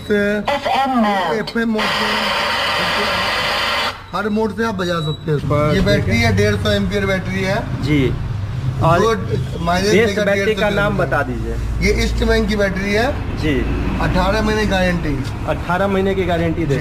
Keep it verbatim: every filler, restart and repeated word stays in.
F M mode से, हर mode से आप बजा सकते हैं। ये बैटरी है डेढ़ सौ एम्पियर बैटरी है जी। और इस बैटरी का नाम बता दीजिए। ये ईस्ट बैंक की बैटरी है जी। अठारह महीने गारंटी, अठारह महीने की गारंटी दे